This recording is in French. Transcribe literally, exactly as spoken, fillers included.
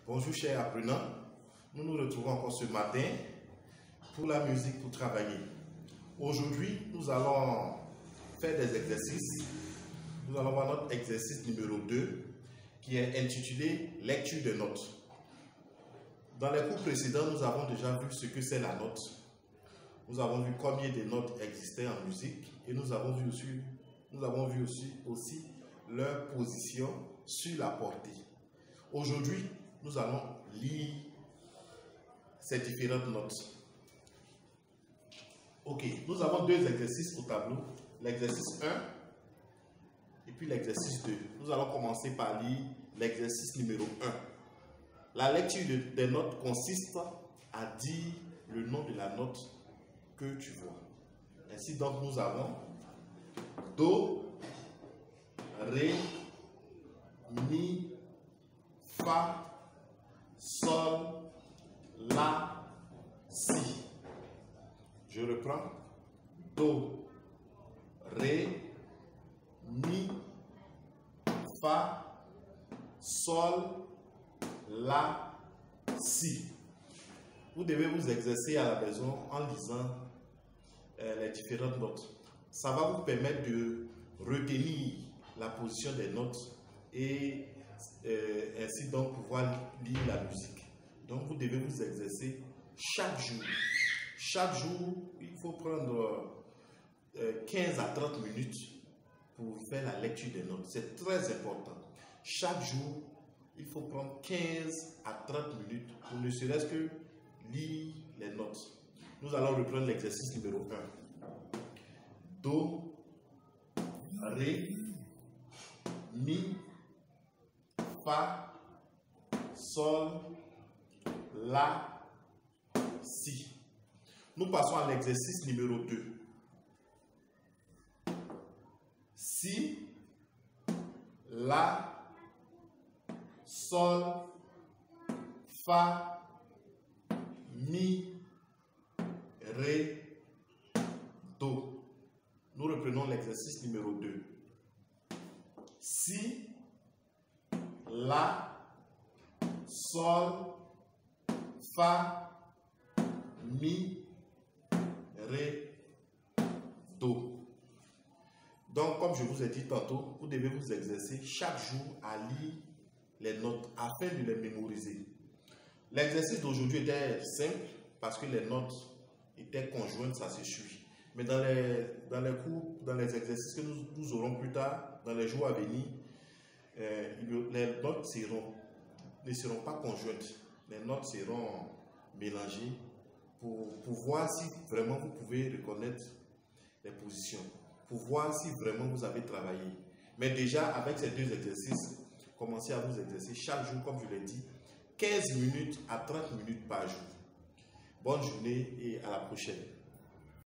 Bonjour chers apprenants, nous nous retrouvons encore ce matin pour la musique pour travailler. Aujourd'hui, nous allons faire des exercices. Nous allons voir notre exercice numéro deux qui est intitulé lecture de notes. Dans les cours précédents, nous avons déjà vu ce que c'est la note. Nous avons vu combien de notes existaient en musique et nous avons vu aussi, nous avons vu aussi, aussi leur position sur la portée. Aujourd'hui, nous allons lire ces différentes notes. Ok, nous avons deux exercices au tableau, l'exercice un et puis l'exercice deux. Nous allons commencer par lire l'exercice numéro un. La lecture de, des notes consiste à dire le nom de la note que tu vois. Ainsi donc nous avons Do, Ré, Mi, Fa, Sol, La, Si. Je reprends. Do, Ré, Mi, Fa, Sol, La, Si. Vous devez vous exercer à la maison en lisant euh, les différentes notes. Ça va vous permettre de retenir la position des notes et euh, ainsi donc pouvoir lire la musique. Donc vous devez vous exercer chaque jour. Chaque jour, il faut prendre euh, quinze à trente minutes pour faire la lecture des notes. C'est très important. Chaque jour, il faut prendre quinze à trente minutes pour ne serait-ce que lire les notes. Nous allons reprendre l'exercice numéro un. Do, Ré, Mi, Fa, Sol, La, Si. Nous passons à l'exercice numéro deux. Si, La, Sol, Fa, Mi, Ré, Do. Nous reprenons l'exercice numéro deux. Si, La, Sol, Fa, Mi, Ré, Do. Donc, comme je vous ai dit tantôt, vous devez vous exercer chaque jour à lire les notes afin de les mémoriser. L'exercice d'aujourd'hui était simple parce que les notes étaient conjointes, ça se suit. Mais dans les, dans les cours, dans les exercices que nous, nous aurons plus tard, dans les jours à venir, euh, les notes seront, ne seront pas conjointes. Les notes seront mélangées pour, pour voir si vraiment vous pouvez reconnaître les positions, pour voir si vraiment vous avez travaillé. Mais déjà, avec ces deux exercices, commencez à vous exercer chaque jour, comme je l'ai dit, quinze minutes à trente minutes par jour. Bonne journée et à la prochaine.